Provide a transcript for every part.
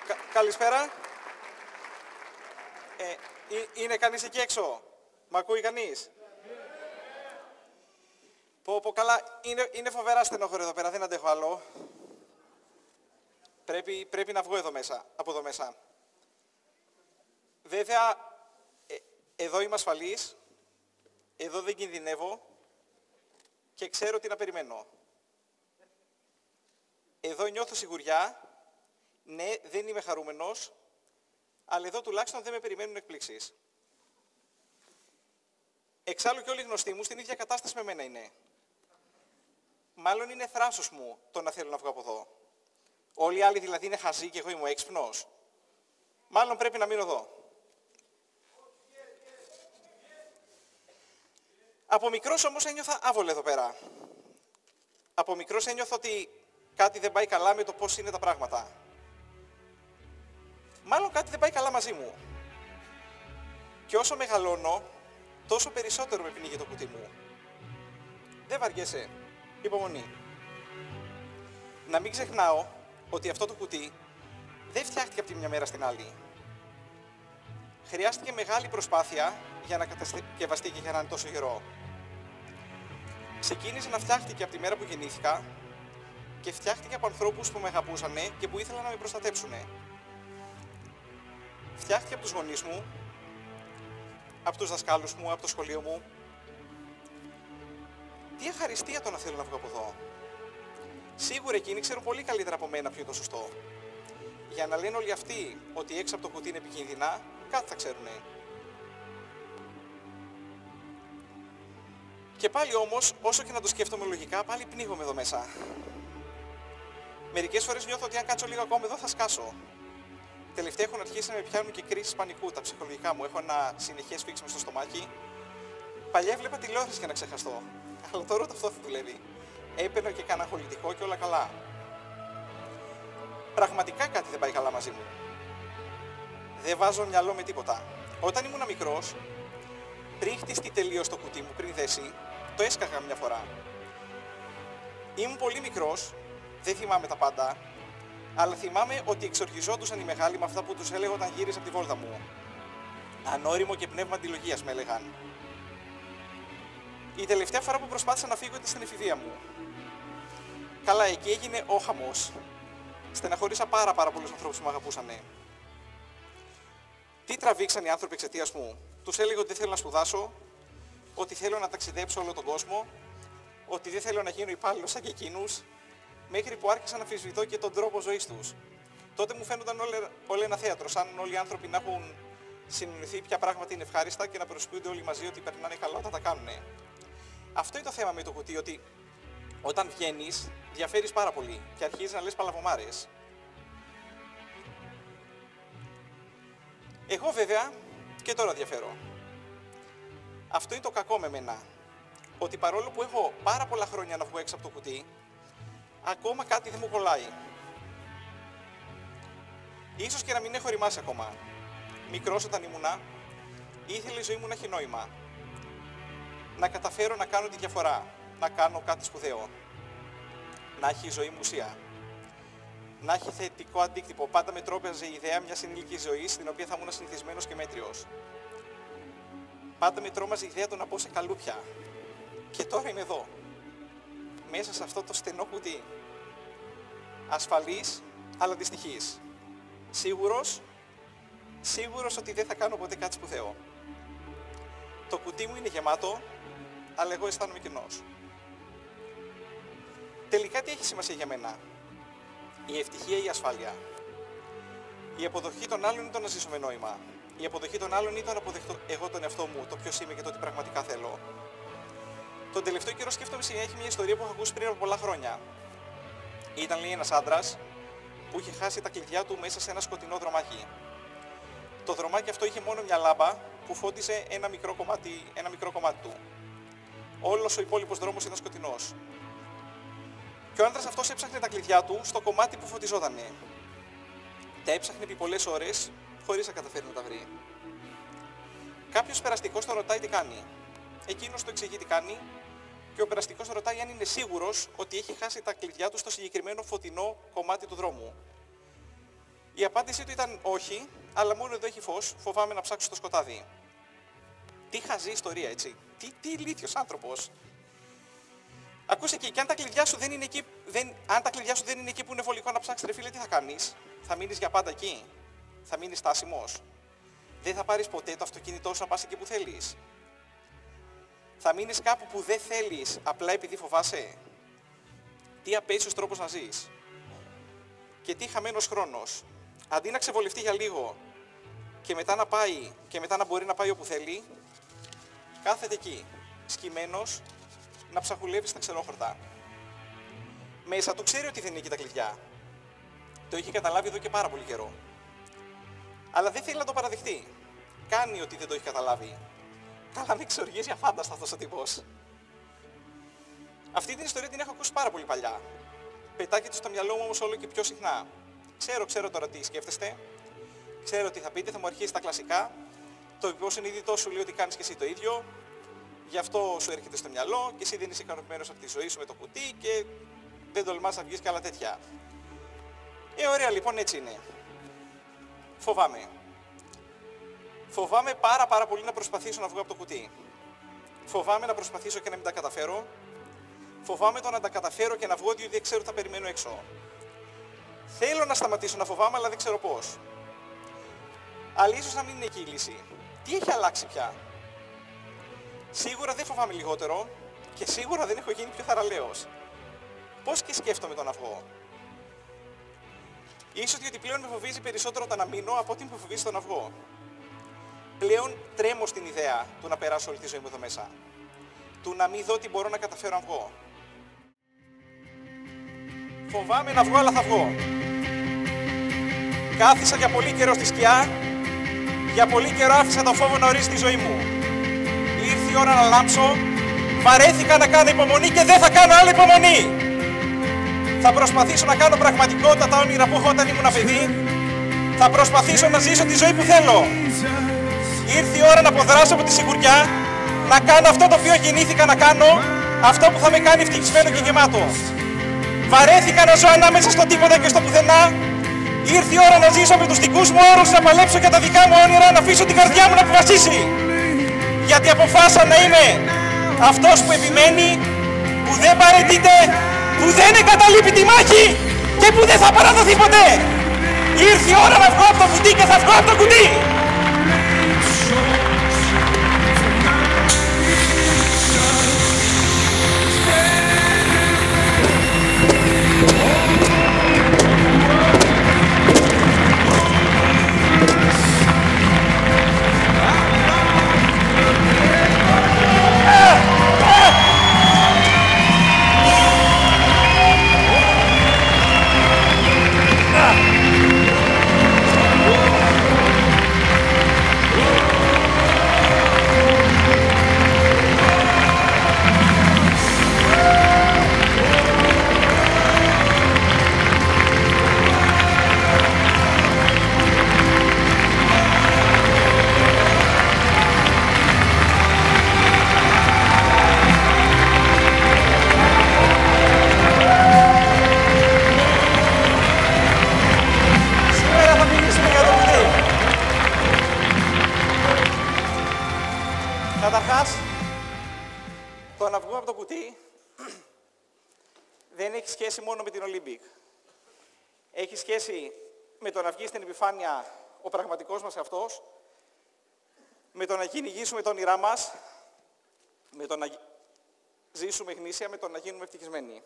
Καλησπέρα. Είναι κανείς εκεί έξω? Μ' ακούει κανείς? Πω, καλά. Είναι φοβερά στενόχωρο εδώ πέρα. Δεν αντέχω άλλο. Πρέπει να βγω από εδώ μέσα. Βέβαια, εδώ είμαι ασφαλής. Εδώ δεν κινδυνεύω. Και ξέρω τι να περιμένω. Εδώ νιώθω σιγουριά. Ναι, δεν είμαι χαρούμενος. Αλλά εδώ τουλάχιστον δεν με περιμένουν εκπλήξεις. Εξάλλου και όλοι οι γνωστοί μου στην ίδια κατάσταση με μένα είναι. Μάλλον είναι θράσος μου το να θέλω να βγω από εδώ. Όλοι οι άλλοι δηλαδή είναι χαζοί και εγώ είμαι ο έξυπνος. Μάλλον πρέπει να μείνω εδώ. Από μικρός όμως ένιωθα άβολα εδώ πέρα. Από μικρός ένιωθα ότι κάτι δεν πάει καλά με το πώς είναι τα πράγματα. Μάλλον κάτι δεν πάει καλά μαζί μου. Και όσο μεγαλώνω, τόσο περισσότερο με πνίγει το κουτί μου. Δεν βαριέσαι. Υπομονή. Να μην ξεχνάω ότι αυτό το κουτί δεν φτιάχτηκε από τη μια μέρα στην άλλη. Χρειάστηκε μεγάλη προσπάθεια για να κατασκευαστεί και για να είναι τόσο γερό. Ξεκίνησε να φτιάχτηκε από τη μέρα που γεννήθηκα και φτιάχτηκε από ανθρώπους που με αγαπούσανε και που ήθελαν να με προστατέψουνε. Φτιάχτηκε από τους γονείς μου, από τους δασκάλους μου, από το σχολείο μου. Τι ευχαριστία το να θέλω να βγω από εδώ. Σίγουρα εκείνοι ξέρουν πολύ καλύτερα από μένα ποιο είναι το σωστό. Για να λένε όλοι αυτοί ότι έξω από το κουτί είναι επικίνδυνα, κάτι θα ξέρουνε. Και πάλι όμως, όσο και να το σκέφτομαι λογικά, πάλι πνίγομαι εδώ μέσα. Μερικές φορές νιώθω ότι αν κάτσω λίγο ακόμα εδώ θα σκάσω. Τελευταία έχουν αρχίσει να με πιάνουν και κρίσεις πανικού, τα ψυχολογικά μου. Έχω ένα συνεχές φίξιμο στο στομάχι. Παλιά έβλεπα τηλεόραση για να ξεχαστώ. Αλλά τώρα αυτό δεν δουλεύει. Έπαιρνω και κάνα χολητικό και όλα καλά. Πραγματικά κάτι δεν πάει καλά μαζί μου. Δεν βάζω μυαλό με τίποτα. Όταν ήμουν μικρός, πριν χτιστεί τελείως το κουτί μου, πριν δέσει, το έσκαγα μια φορά. Ήμουν πολύ μικρός, δεν θυμάμαι τα πάντα, αλλά θυμάμαι ότι εξοργιζόντουσαν οι μεγάλοι με αυτά που τους έλεγα όταν γύρισα από τη βόλτα μου. Ανώριμο και πνεύμα αντιλογίας με έλεγαν. Η τελευταία φορά που προσπάθησα να φύγω ήταν στην εφηβεία μου. Καλά, εκεί έγινε ο χαμός. Στεναχωρήσα πάρα πολλούς ανθρώπους που με αγαπούσανε. Τι τραβήξαν οι άνθρωποι εξαιτίας μου? Τους έλεγα ότι δεν θέλω να σπουδάσω, ότι θέλω να ταξιδέψω όλο τον κόσμο, ότι δεν θέλω να γίνω υπάλληλος σαν και εκείνους, μέχρι που άρχισα να αμφισβητώ και τον τρόπο ζωής τους. Τότε μου φαίνονταν όλο ένα θέατρο, σαν όλοι οι άνθρωποι να έχουν συνεννοηθεί ποια πράγματα είναι ευχάριστα και να προσποιούνται όλοι μαζί ότι περνάνε καλά όταν τα κάνουνε. Αυτό είναι το θέμα με το κουτί, ότι όταν βγαίνεις, διαφέρεις πάρα πολύ και αρχίζεις να λες παλαβομάρες. Εγώ βέβαια και τώρα διαφέρω. Αυτό είναι το κακό με μένα. Ότι παρόλο που έχω πάρα πολλά χρόνια να βγω έξω από το κουτί, ακόμα κάτι δεν μου κολλάει. Ίσως και να μην έχω οριμάσει ακόμα. Μικρός όταν ήμουνα, ήθελε η ζωή μου να έχει νόημα. Να καταφέρω να κάνω τη διαφορά. Να κάνω κάτι σπουδαίο. Να έχει η ζωή μου ουσία. Να έχει θετικό αντίκτυπο. Πάντα με τρόπιαζε η ιδέα μιας ενήλικης ζωής, στην οποία θα ήμουν συνηθισμένος και μέτριος. Πάντα με τρόμαζε η ιδέα του να μπω σε καλούπια. Και τώρα είμαι εδώ. Μέσα σε αυτό το στενό κουτί. Ασφαλής, αλλά δυστυχής. Σίγουρος ότι δεν θα κάνω ποτέ κάτι σπουδαίο. Το κουτί μου είναι γεμάτο, αλλά εγώ αισθάνομαι κενός. Τελικά τι έχει σημασία για μένα? Η ευτυχία ή η ασφάλεια? Η αποδοχή των άλλων είναι το να ζήσω με νόημα. Η αποδοχή των άλλων είναι το να αποδεχτώ εγώ τον εαυτό μου, το ποιος είμαι και το τι πραγματικά θέλω. Τον τελευταίο καιρό σκέφτομαι συνέχεια μια ιστορία που έχω ακούσει πριν από πολλά χρόνια. Ήταν, λέει, ένας άντρας που είχε χάσει τα κλειδιά του μέσα σε ένα σκοτεινό δρομάκι. Το δρομάκι αυτό είχε μόνο μια λάμπα που φώτιζε ένα μικρό κομμάτι του. Όλος ο υπόλοιπος δρόμος ήταν σκοτεινός. Και ο άντρας αυτός έψαχνε τα κλειδιά του στο κομμάτι που φωτιζότανε. Τα έψαχνε επί πολλές ώρες, χωρίς να καταφέρει να τα βρει. Κάποιος περαστικός τον ρωτάει τι κάνει. Εκείνος του εξηγεί τι κάνει και ο περαστικός ρωτάει αν είναι σίγουρος ότι έχει χάσει τα κλειδιά του στο συγκεκριμένο φωτεινό κομμάτι του δρόμου. Η απάντησή του ήταν όχι, αλλά μόνο εδώ έχει φως, φοβάμαι να ψάξω στο σκοτάδι. Τι χαζή ιστορία, έτσι. Τι ηλίθιος άνθρωπος. Ακούσε και αν τα κλειδιά σου δεν είναι εκεί, αν τα κλειδιά σου δεν είναι εκεί που είναι βολικό να ψάξεις, ρε φίλε, τι θα κάνεις? Θα μείνεις για πάντα εκεί? Θα μείνεις στάσιμος? Δεν θα πάρεις ποτέ το αυτοκίνητό σου να πας εκεί που θέλεις? Θα μείνεις κάπου που δεν θέλεις απλά επειδή φοβάσαι? Τι απέσιος τρόπος να ζεις. Και τι χαμένος χρόνος. Αντί να ξεβολευτεί για λίγο και μετά να πάει και μετά να μπορεί να πάει όπου θέλει, κάθεται εκεί, σκυμμένος, να ψαχουλεύει στα ξερόχορτα. Μέσα του ξέρει ότι δεν είναι εκεί τα κλειδιά. Το είχε καταλάβει εδώ και πάρα πολύ καιρό. Αλλά δεν θέλει να το παραδεχτεί. Κάνει ότι δεν το έχει καταλάβει. Καλά, με εξοργίζει αφάνταστα αυτός ο τύπος. Αυτή την ιστορία την έχω ακούσει πάρα πολύ παλιά. Πετάγεται στο μυαλό μου όμως όλο και πιο συχνά. Ξέρω τώρα τι σκέφτεστε. Ξέρω τι θα πείτε, θα μου αρχίσει τα κλασικά. Το υποσυνείδητό σου λέει ότι κάνεις και εσύ το ίδιο. Γι' αυτό σου έρχεται στο μυαλό και εσύ δεν είσαι ικανοποιημένος από τη ζωή σου με το κουτί και δεν τολμάς να βγεις και άλλα τέτοια. Ωραία, λοιπόν, έτσι είναι. Φοβάμαι. Φοβάμαι πάρα πολύ να προσπαθήσω να βγω από το κουτί. Φοβάμαι να προσπαθήσω και να μην τα καταφέρω. Φοβάμαι το να τα καταφέρω και να βγω διότι δεν ξέρω τι θα περιμένω έξω. Θέλω να σταματήσω να φοβάμαι, αλλά δεν ξέρω πώς. Αλλά ίσως να μην είναι εκεί η λύση. Τι έχει αλλάξει πια? Σίγουρα δεν φοβάμαι λιγότερο και σίγουρα δεν έχω γίνει πιο θαραλέος. Πώς και σκέφτομαι το να βγω? Ίσως διότι πλέον με φοβίζει περισσότερο το να μείνω από ότι με φοβίζει το να βγω. Πλέον τρέμω στην ιδέα του να περάσω όλη τη ζωή μου εδώ μέσα. Του να μην δω τι μπορώ να καταφέρω να βγω. Φοβάμαι να βγω, αλλά θα βγω. Κάθισα για πολύ καιρό στη σκιά. Για πολύ καιρό άφησα το φόβο να ορίσει τη ζωή μου. Ήρθε η ώρα να λάμψω. Βαρέθηκα να κάνω υπομονή και δεν θα κάνω άλλη υπομονή. Θα προσπαθήσω να κάνω πραγματικότητα τα όνειρα που έχω όταν ήμουν παιδί. Θα προσπαθήσω να ζήσω τη ζωή που θέλω. Ήρθε η ώρα να αποδράσω από τη σιγουριά, να κάνω αυτό το οποίο γεννήθηκα να κάνω, αυτό που θα με κάνει ευτυχισμένο και γεμάτο. Βαρέθηκα να ζω ανάμεσα στο τίποτα και στο πουθενά. Ήρθε η ώρα να ζήσω με τους δικούς μου όρους, να παλέψω για τα δικά μου όνειρα, να αφήσω την καρδιά μου να αποφασίσει. Γιατί αποφάσισα να είμαι αυτός που επιμένει, που δεν παραιτείται, που δεν εγκαταλείπει τη μάχη και που δεν θα παραδοθεί ποτέ. Ήρθε η ώρα να βγω από το κουτί και θα βγω από το κουτί. Καταρχάς, το να βγούμε από το κουτί δεν έχει σχέση μόνο με την Ολύμπικ. Έχει σχέση με το να βγει στην επιφάνεια ο πραγματικός μας εαυτός, με το να κυνηγήσουμε τα όνειρά μας, με το να ζήσουμε γνήσια, με το να γίνουμε ευτυχισμένοι.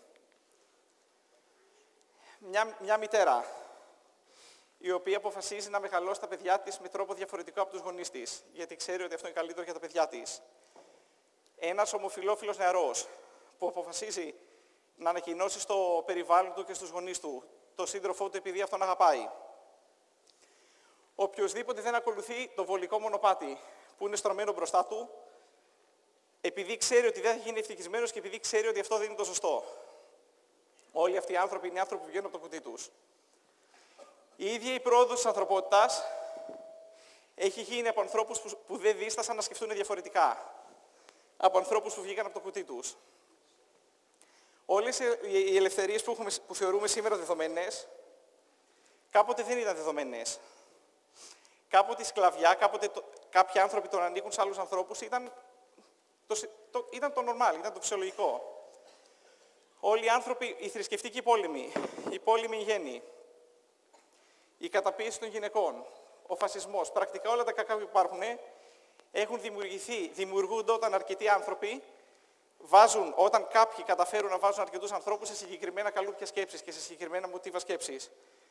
Μια μητέρα, η οποία αποφασίζει να μεγαλώσει τα παιδιά της με τρόπο διαφορετικό από τους γονείς της, γιατί ξέρει ότι αυτό είναι καλύτερο για τα παιδιά της. Ένας ομοφυλόφιλος νεαρός, που αποφασίζει να ανακοινώσει στο περιβάλλον του και στους γονείς του το σύντροφό του επειδή αυτόν αγαπάει. Οποιοσδήποτε δεν ακολουθεί το βολικό μονοπάτι που είναι στρωμένο μπροστά του, επειδή ξέρει ότι δεν θα γίνει ευτυχισμένος και επειδή ξέρει ότι αυτό δεν είναι το σωστό. Όλοι αυτοί οι άνθρωποι είναι άνθρωποι που βγαίνουν από το κουτί τους. Η ίδια η πρόοδος της ανθρωπότητας έχει γίνει από ανθρώπους που δεν δίστασαν να σκεφτούν διαφορετικά. Από ανθρώπους που βγήκαν από το κουτί τους. Όλες οι ελευθερίες που θεωρούμε σήμερα δεδομένες, κάποτε δεν ήταν δεδομένες. Κάποτε η σκλαβιά, κάποτε κάποιοι άνθρωποι το να ανήκουν σε άλλους ανθρώπους ήταν το normal, ήταν το φυσιολογικό. Όλοι οι άνθρωποι, οι θρησκευτικοί πόλεμοι, οι πόλεμοι γέννη, η καταπίεση των γυναικών, ο φασισμός, πρακτικά όλα τα κακά που υπάρχουν έχουν δημιουργούνται όταν αρκετοί άνθρωποι όταν κάποιοι καταφέρουν να βάζουν αρκετούς ανθρώπους σε συγκεκριμένα καλούπια σκέψης και σε συγκεκριμένα μοτίβα σκέψης.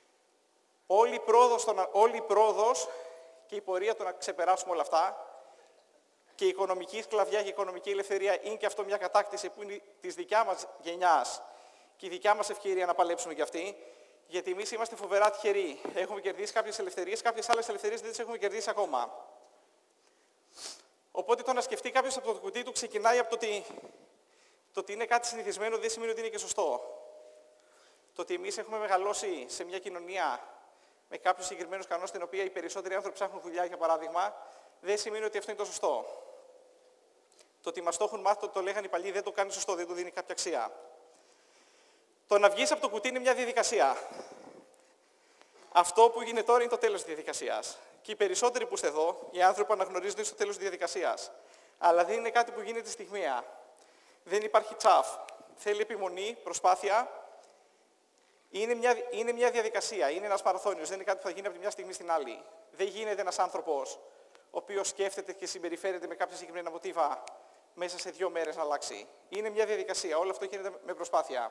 Όλη η πρόοδος και η πορεία του να ξεπεράσουμε όλα αυτά και η οικονομική σκλαβιά και η οικονομική ελευθερία είναι και αυτό μια κατάκτηση που είναι της δικιά μας γενιάς και η δικιά μας ευκαιρία να παλέψουμε κι αυτή, γιατί εμείς είμαστε φοβερά τυχεροί. Έχουμε κερδίσει κάποιες ελευθερίες, κάποιες άλλες ελευθερίες δεν τις έχουμε κερδίσει ακόμα. Οπότε το να σκεφτεί κάποιος από το κουτί του ξεκινάει από το ότι είναι κάτι συνηθισμένο δεν σημαίνει ότι είναι και σωστό. Το ότι εμείς έχουμε μεγαλώσει σε μια κοινωνία με κάποιους συγκεκριμένους κανόνες, στην οποία οι περισσότεροι άνθρωποι ψάχνουν δουλειά, για παράδειγμα, δεν σημαίνει ότι αυτό είναι το σωστό. Το ότι μας το έχουν μάθει, το λέγανε οι παλιοί, δεν το κάνει σωστό, δεν του δίνει κάποια αξία. Το να βγεις από το κουτί είναι μια διαδικασία. Αυτό που γίνεται τώρα είναι το τέλος της διαδικασίας. Και οι περισσότεροι που είστε εδώ, οι άνθρωποι που αναγνωρίζονται είναι στο τέλος της διαδικασίας. Αλλά δεν είναι κάτι που γίνεται στιγμιαία. Δεν υπάρχει τσαφ. Θέλει επιμονή, προσπάθεια. Είναι μια διαδικασία, είναι ένας μαραθώνιος, δεν είναι κάτι που θα γίνει από τη μια στιγμή στην άλλη. Δεν γίνεται ένας άνθρωπος ο οποίος σκέφτεται και συμπεριφέρεται με κάποια συγκεκριμένα μοτίβα μέσα σε 2 μέρες να αλλάξει. Είναι μια διαδικασία, όλο αυτό γίνεται με προσπάθεια.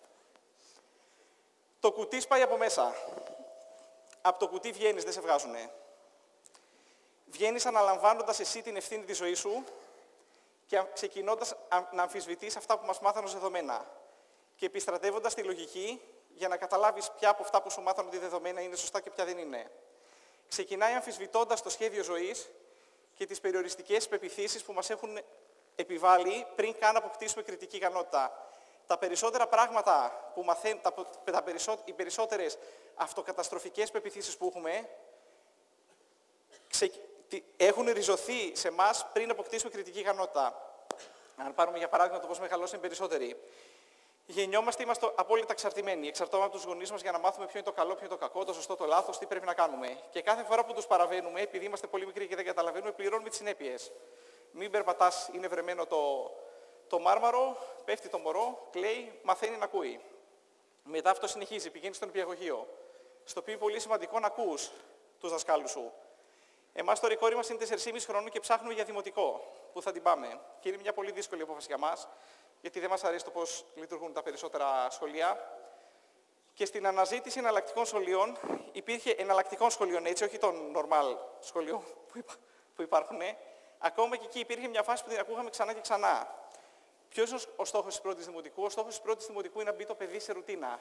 Το κουτί σπάει από μέσα. Από το κουτί βγαίνεις, δεν σε βγάζουνε. Βγαίνεις αναλαμβάνοντας εσύ την ευθύνη της ζωής σου και ξεκινώντας να αμφισβητείς αυτά που μας μάθανε ως δεδομένα. Και επιστρατεύοντας τη λογική για να καταλάβεις ποια από αυτά που σου μάθανε ότι δεδομένα είναι σωστά και ποια δεν είναι. Ξεκινάει αμφισβητώντας το σχέδιο ζωής και τις περιοριστικές πεποιθήσεις που μας έχουν επιβάλει πριν καν αποκτήσουμε κριτική ικανότητα. Τα περισσότερα πράγματα που μαθαίνουν, οι περισσότερες αυτοκαταστροφικές πεποιθήσεις που έχουμε, έχουν ριζωθεί σε εμάς πριν αποκτήσουμε κριτική ικανότητα. Αν πάρουμε για παράδειγμα το πώς μεγαλώσαν οι περισσότεροι. Γεννιόμαστε, είμαστε απόλυτα εξαρτημένοι. Εξαρτώμαστε από τους γονείς μας για να μάθουμε ποιο είναι το καλό, ποιο είναι το κακό, το σωστό, το λάθος, τι πρέπει να κάνουμε. Και κάθε φορά που τους παραβαίνουμε, επειδή είμαστε πολύ μικροί και δεν καταλαβαίνουμε, πληρώνουμε τις συνέπειες. Μην περπατάς, είναι βρεμένο το μάρμαρο, πέφτει το μωρό, κλαίει, μαθαίνει να ακούει. Μετά αυτό συνεχίζει, πηγαίνει στο νηπιαγωγείο. Στο οποίο είναι πολύ σημαντικό να ακούς τους δασκάλους σου. Εμάς τώρα η κόρη μας είναι 4,5 χρόνων και ψάχνουμε για δημοτικό. Πού θα την πάμε. Και είναι μια πολύ δύσκολη απόφαση για μας, γιατί δεν μας αρέσει το πώς λειτουργούν τα περισσότερα σχολεία. Και στην αναζήτηση εναλλακτικών σχολείων, υπήρχε εναλλακτικών σχολείων, έτσι, όχι των normal σχολείων που υπάρχουν. Ακόμα και εκεί υπήρχε μια φάση που την ακούγαμε ξανά και ξανά. Ποιος είναι ο στόχος της πρώτης δημοτικού? Ο στόχος της πρώτης δημοτικού είναι να μπει το παιδί σε ρουτίνα.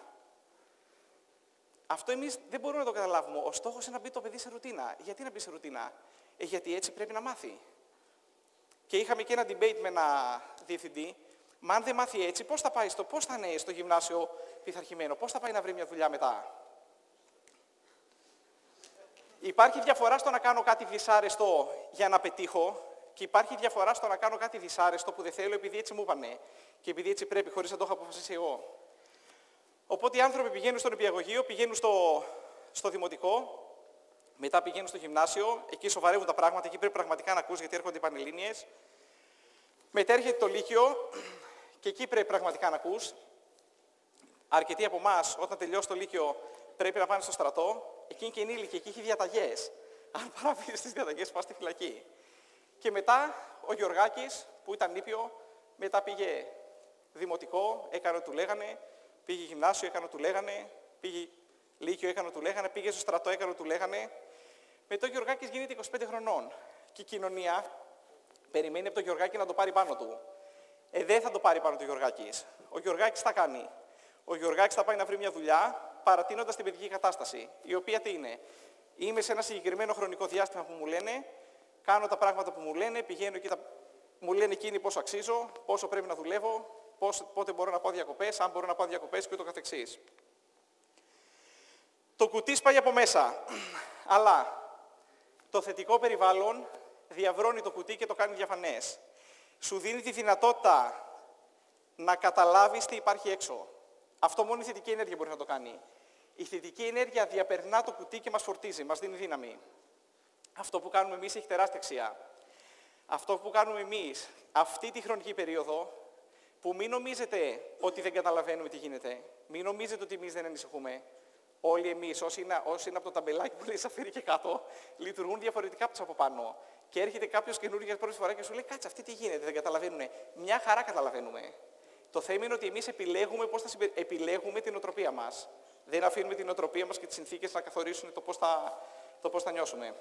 Αυτό εμείς δεν μπορούμε να το καταλάβουμε. Ο στόχος είναι να μπει το παιδί σε ρουτίνα. Γιατί να μπει σε ρουτίνα? Γιατί έτσι πρέπει να μάθει. Και είχαμε και ένα debate με ένα διευθυντή. Μα αν δεν μάθει έτσι, πώς θα είναι στο γυμνάσιο πειθαρχημένο, πώς θα πάει να βρει μια δουλειά μετά? Υπάρχει διαφορά στο να κάνω κάτι δυσάρεστο για να πετύχω και υπάρχει διαφορά στο να κάνω κάτι δυσάρεστο που δεν θέλω επειδή έτσι μου είπανε και επειδή έτσι πρέπει, χωρίς να το έχω αποφασίσει εγώ. Οπότε οι άνθρωποι πηγαίνουν στο νηπιαγωγείο, πηγαίνουν στο δημοτικό, μετά πηγαίνουν στο γυμνάσιο, εκεί σοβαρεύουν τα πράγματα, εκεί πρέπει πραγματικά να ακούς γιατί έρχονται οι πανελλήνιες. Μετά έρχεται το λύκειο και εκεί πρέπει πραγματικά να ακούς. Αρκετοί από εμάς, όταν τελειώσει το λύκειο, πρέπει να πάνε στο στρατό. Εκεί είναι και ενήλικοι, εκεί έχει διαταγές. Αν παραβείς τις διαταγές, πας στη φυλακή. Και μετά ο Γεωργάκης, που ήταν νήπιο, μετά πήγε δημοτικό, έκανε ό,τι του λέγανε, πήγε γυμνάσιο, έκανε ό,τι του λέγανε, πήγε λύκειο, έκανε ό,τι του λέγανε, πήγε στο στρατό, έκανε ό,τι του λέγανε. Μετά ο Γεωργάκης γίνεται 25 χρονών. Και η κοινωνία περιμένει από τον Γεωργάκη να το πάρει πάνω του. Δεν θα το πάρει πάνω του Γεωργάκης. Ο Γεωργάκης θα κάνει. Ο Γεωργάκης θα πάει να βρει μια δουλειά, παρατείνοντας την παιδική κατάσταση. Η οποία τι είναι? Είμαι σε ένα συγκεκριμένο χρονικό διάστημα που μου λένε, κάνω τα πράγματα που μου λένε, πηγαίνω εκεί, μου λένε εκείνοι πόσο αξίζω, πόσο πρέπει να δουλεύω, πότε μπορώ να πάω διακοπές, αν μπορώ να πάω διακοπές και ούτω καθεξής. Το κουτί σπάει από μέσα, αλλά το θετικό περιβάλλον διαβρώνει το κουτί και το κάνει διαφανές. Σου δίνει τη δυνατότητα να καταλάβεις τι υπάρχει έξω. Αυτό μόνο η θετική ενέργεια μπορεί να το κάνει. Η θετική ενέργεια διαπερνά το κουτί και μας φορτίζει, μας δίνει δύναμη. Αυτό που κάνουμε εμείς έχει τεράστια αξία. Αυτό που κάνουμε εμείς αυτή τη χρονική περίοδο, που μην νομίζετε ότι δεν καταλαβαίνουμε τι γίνεται, μην νομίζετε ότι εμείς δεν ανησυχούμε. Όλοι εμείς, όσοι είναι από το ταμπελάκι που λέει σαφήρι και κάτω, λειτουργούν διαφορετικά από τους από πάνω. Και έρχεται κάποιος καινούργιος για πρώτη φορά και σου λέει: κάτσε, αυτοί τι γίνεται, δεν καταλαβαίνουν. Μια χαρά καταλαβαίνουμε. Το θέμα είναι ότι εμείς επιλέγουμε την οτροπία μας. Δεν αφήνουμε την οτροπία μας και τις συνθήκες να καθορίσουν το πώς θα νιώσουμε.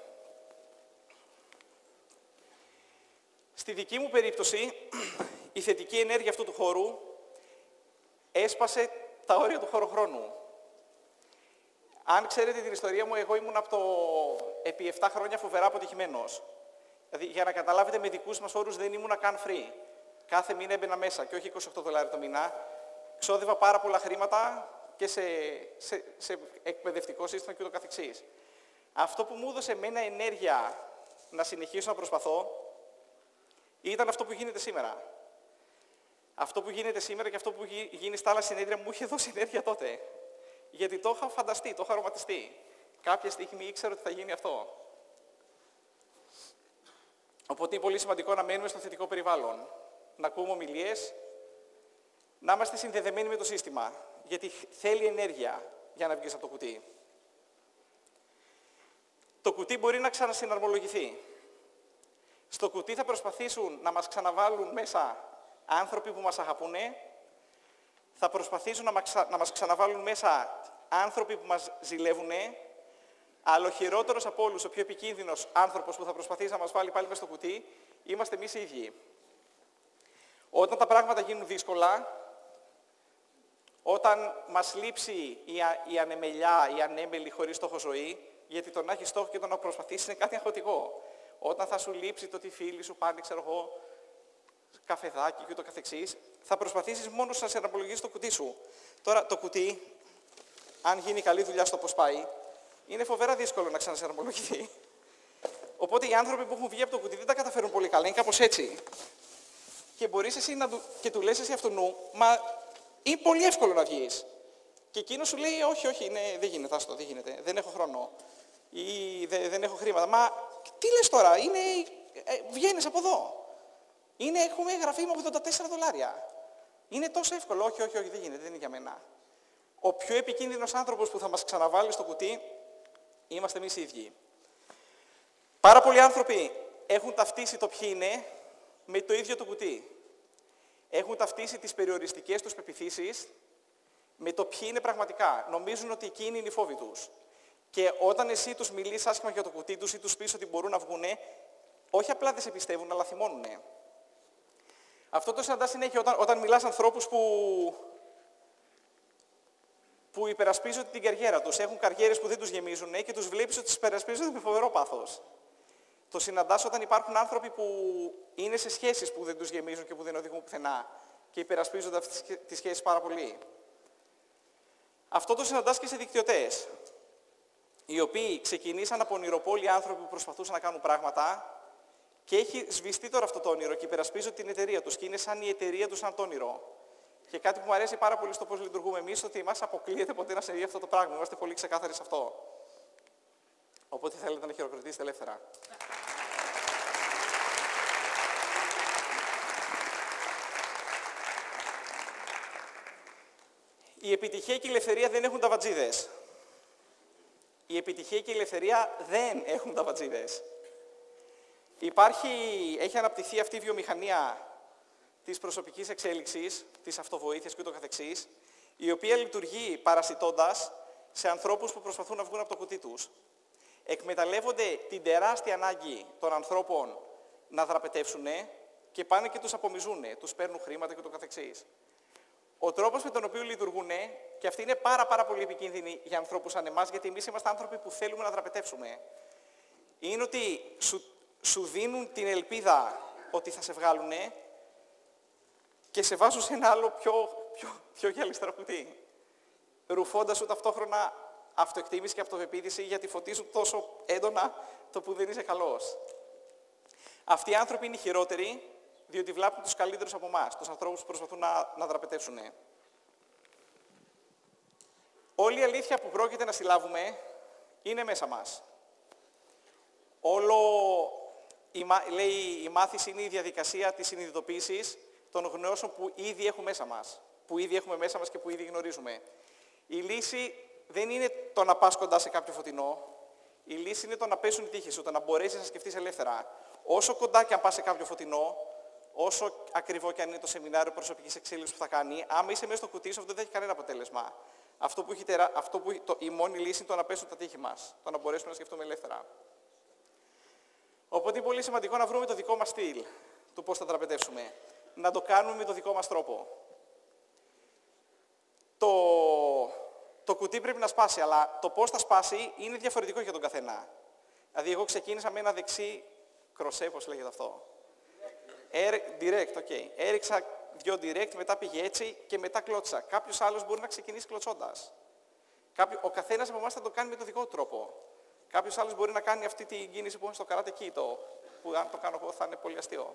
Στη δική μου περίπτωση, η θετική ενέργεια αυτού του χώρου έσπασε τα όρια του χωροχρόνου. Αν ξέρετε την ιστορία μου, εγώ ήμουν επί 7 χρόνια φοβερά αποτυχημένος. Δηλαδή, για να καταλάβετε, με δικούς μας όρους δεν ήμουν καν free. Κάθε μήνα έμπαινα μέσα και όχι $28 το μήνα. Ξόδευα πάρα πολλά χρήματα και σε εκπαιδευτικό σύστημα και ούτω καθεξής. Αυτό που μου έδωσε εμένα ενέργεια να συνεχίσω να προσπαθώ ήταν αυτό που γίνεται σήμερα. Αυτό που γίνεται σήμερα και αυτό που γίνει στα άλλα συνέδρια μου είχε δώσει ενέργεια τότε. Γιατί το είχα φανταστεί, το είχα αρωματιστεί. Κάποια στιγμή ήξερα ότι θα γίνει αυτό. Οπότε είναι πολύ σημαντικό να μένουμε στο θετικό περιβάλλον. Να ακούμε ομιλίες, να είμαστε συνδεδεμένοι με το σύστημα. Γιατί θέλει ενέργεια για να βγεις από το κουτί. Το κουτί μπορεί να ξανασυναρμολογηθεί. Στο κουτί θα προσπαθήσουν να μας ξαναβάλουν μέσα άνθρωποι που μας αγαπούνε, θα προσπαθήσουν να μας ξαναβάλουν μέσα άνθρωποι που μας ζηλεύουνε, αλλά ο χειρότερος από όλους, ο πιο επικίνδυνος άνθρωπος που θα προσπαθήσει να μας βάλει πάλι μέσα στο κουτί, είμαστε εμείς οι ίδιοι. Όταν τα πράγματα γίνουν δύσκολα, όταν μας λείψει η ανεμελιά, η ανέμελη χωρίς στόχο ζωή, γιατί το να έχει στόχο και το να προσπαθήσει είναι κάτι αγχωτικό. Όταν θα σου λείψει το ότι οι φίλοι σου πάνε, ξέρω εγώ, καφεδάκι και ούτω καθεξής, θα προσπαθήσεις μόνος να σε αναπολογίσεις το κουτί σου. Τώρα, το κουτί, αν γίνει καλή δουλειά στο πώς πάει, είναι φοβερά δύσκολο να ξανασυναρμολογηθεί. Οπότε οι άνθρωποι που έχουν βγει από το κουτί δεν τα καταφέρουν πολύ καλά, είναι κάπως έτσι. Και μπορείς εσύ και του λες εσύ αυτού, μα είναι πολύ εύκολο να βγεις. Και εκείνος σου λέει, όχι, δεν γίνεται, άστο, δεν γίνεται, δεν έχω χρόνο. Ή δεν έχω χρήματα. Μα τι λες τώρα, βγαίνεις από εδώ. Έχουμε γραφή με $84. Είναι τόσο εύκολο. Όχι, δεν γίνεται, δεν είναι για μένα. Ο πιο επικίνδυνος άνθρωπος που θα μας ξαναβάλει στο κουτί είμαστε εμείς οι ίδιοι. Πάρα πολλοί άνθρωποι έχουν ταυτίσει το ποιοι είναι με το ίδιο το κουτί. Έχουν ταυτίσει τις περιοριστικές τους πεποιθήσεις με το ποιοι είναι πραγματικά. Νομίζουν ότι εκείνοι είναι οι φόβοι τους. Και όταν εσύ τους μιλείς άσχημα για το κουτί τους ή τους πεις ότι μπορούν να βγουνε, όχι απλά δεν σε πιστεύουν, αλλά θυμώνουνε. Αυτό το συναντάς συνέχεια όταν μιλάς ανθρώπους που υπερασπίζονται την καριέρα τους. Έχουν καριέρες που δεν τους γεμίζουν και τους βλέπεις ότι τις υπερασπίζονται με φοβερό πάθος. Το συναντάς όταν υπάρχουν άνθρωποι που είναι σε σχέσεις που δεν τους γεμίζουν και που δεν οδηγούν πουθενά και υπερασπίζονται αυτές τις σχέσεις πάρα πολύ. Αυτό το συναντάς και σε δικτυωτές, οι οποίοι ξεκινήσαν από ονειροπόλοι άνθρωποι που προσπαθούσαν να κάνουν πράγματα και έχει σβηστεί τώρα αυτό το όνειρο και υπερασπίζονται την εταιρεία τους και είναι σαν η εταιρεία τους σαν το όνειρο. Και κάτι που μου αρέσει πάρα πολύ στο πώς λειτουργούμε εμείς, ότι μας αποκλείεται ποτέ να συμβεί αυτό το πράγμα. Είμαστε πολύ ξεκάθαροι σε αυτό. Οπότε θέλετε να χειροκροτήσετε ελεύθερα. Η επιτυχία και η ελευθερία δεν έχουν ταβατζίδες. Η επιτυχία και η ελευθερία δεν έχουν ταβατζίδες. Έχει αναπτυχθεί αυτή η βιομηχανία της προσωπικής εξέλιξης, της αυτοβοήθειας και ούτω καθεξής, η οποία λειτουργεί παρασιτώντας σε ανθρώπους που προσπαθούν να βγουν από το κουτί τους. Εκμεταλλεύονται την τεράστια ανάγκη των ανθρώπων να δραπετεύσουν και πάνε και τους απομυζούν, τους παίρνουν χρήματα και ούτω καθεξής. Ο τρόπος με τον οποίο λειτουργούν, και αυτή είναι πάρα πολύ επικίνδυνη για ανθρώπους σαν εμάς, γιατί εμείς είμαστε άνθρωποι που θέλουμε να δραπετεύσουμε, είναι ότι σου δίνουν την ελπίδα ότι θα σε βγάλουνε και σε βάζουν σε ένα άλλο πιο γυαλιστερό κουτί. Ρουφώντας σου ταυτόχρονα αυτοεκτίμηση και αυτοπεποίθηση, γιατί φωτίζουν τόσο έντονα το που δεν είσαι καλός. Αυτοί οι άνθρωποι είναι οι χειρότεροι, διότι βλάπτουν τους καλύτερους από εμάς, τους ανθρώπους που προσπαθούν να δραπετεύσουν. Όλη η αλήθεια που πρόκειται να συλλάβουμε είναι μέσα μας. Λέει, η μάθηση είναι η διαδικασία της συνειδητοποίησης των γνώσεων που ήδη έχουμε μέσα μας. Που ήδη έχουμε μέσα μας και που ήδη γνωρίζουμε. Η λύση δεν είναι το να πας κοντά σε κάποιο φωτεινό. Η λύση είναι το να πέσουν οι τύχες σου, το να μπορέσεις να σκεφτείς ελεύθερα. Όσο κοντά και αν πας σε κάποιο φωτεινό, όσο ακριβό και αν είναι το σεμινάριο προσωπικής εξέλιξης που θα κάνει, άμα είσαι μέσα στο κουτί σου, αυτό δεν θα έχει κανένα αποτέλεσμα. Η μόνη λύση είναι το να πέσουν τα τείχη μας, το να μπορέσουμε να σκεφτούμε ελεύθερα. Οπότε είναι πολύ σημαντικό να βρούμε το δικό μας στυλ του πώς θα τραπετεύσουμε. Να το κάνουμε με το δικό μας τρόπο. Το κουτί πρέπει να σπάσει, αλλά το πώς θα σπάσει είναι διαφορετικό για τον καθένα. Δηλαδή, εγώ ξεκίνησα με ένα δεξί κροσέ, πώς λέγεται αυτό. Direct, ok. Έριξα 2 direct, μετά πήγε έτσι και μετά κλώτσα. Κάποιος άλλος μπορεί να ξεκινήσει κλωτσώντας. Ο καθένας από εμάς θα το κάνει με τον δικό του τρόπο. Κάποιος άλλος μπορεί να κάνει αυτή την κίνηση που είναι στο Karate Kid, που αν το κάνω εγώ θα είναι πολύ αστείο.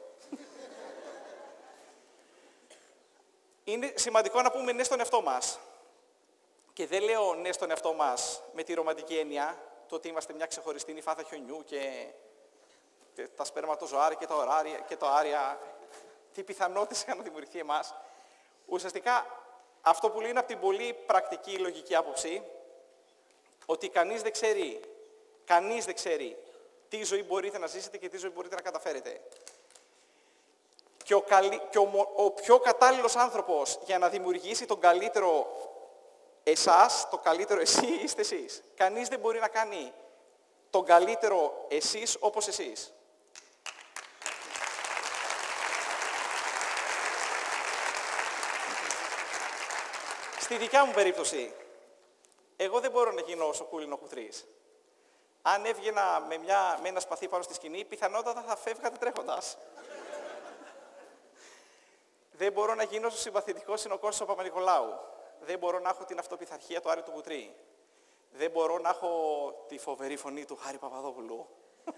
Είναι σημαντικό να πούμε ναι στον εαυτό μας. Και δεν λέω ναι στον εαυτό μας με τη ρομαντική έννοια, το ότι είμαστε μια ξεχωριστή νυφάδα χιονιού και τα σπερματοζωάρια και το άρια, τι πιθανότητες είχαν να δημιουργηθεί εμάς. Ουσιαστικά αυτό που λέει είναι από την πολύ πρακτική λογική άποψη, ότι κανείς δεν ξέρει τι ζωή μπορείτε να ζήσετε και τι ζωή μπορείτε να καταφέρετε. Και ο πιο κατάλληλος άνθρωπος για να δημιουργήσει τον καλύτερο εσάς, το καλύτερο εσύ είστε εσείς. Κανείς δεν μπορεί να κάνει τον καλύτερο εσείς όπως εσείς. Στη δικιά μου περίπτωση, εγώ δεν μπορώ να γίνω σοκούλινο κουτρής. Αν έβγαινα με ένα σπαθί πάνω στη σκηνή, πιθανότατα θα φεύγατε τρέχοντας. Δεν μπορώ να γίνω συμπαθητικός συνοκός του Παπα-Νικολάου. Δεν μπορώ να έχω την αυτοπιθαρχία του Άρη του Κουτρή. Δεν μπορώ να έχω τη φοβερή φωνή του Χάρη Παπαδόπουλου.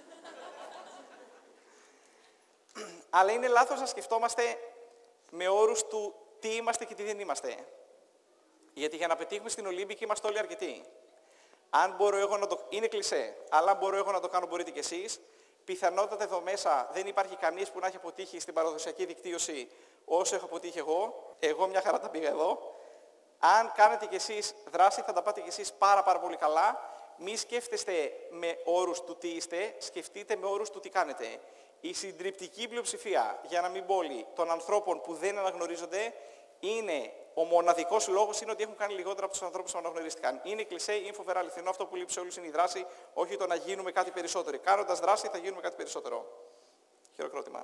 Αλλά είναι λάθος να σκεφτόμαστε με όρους του τι είμαστε και τι δεν είμαστε. Γιατί για να πετύχουμε στην Ολύμπικη είμαστε όλοι αρκετοί. Αν μπορώ εγώ να το... Είναι κλισέ, αλλά αν μπορώ εγώ να το κάνω, μπορείτε κι εσείς. Πιθανότατα εδώ μέσα δεν υπάρχει κανείς που να έχει αποτύχει στην παραδοσιακή δικτύωση όσο έχω αποτύχει εγώ. Εγώ μια χαρά τα πήγα εδώ. Αν κάνετε κι εσείς δράση, θα τα πάτε κι εσείς πάρα πολύ καλά. Μη σκέφτεστε με όρους του τι είστε, σκεφτείτε με όρους του τι κάνετε. Η συντριπτική πλειοψηφία, για να μην πω όλοι, των ανθρώπων που δεν αναγνωρίζονται, ο μοναδικός λόγος είναι ότι έχουν κάνει λιγότερα από τους ανθρώπους που αναγνωρίστηκαν. Είναι κλισέ, είναι φοβερά αληθινό. Αυτό που λείπει σε όλους είναι η δράση, όχι το να γίνουμε κάτι περισσότερο. Κάνοντας δράση θα γίνουμε κάτι περισσότερο. Χειροκρότημα.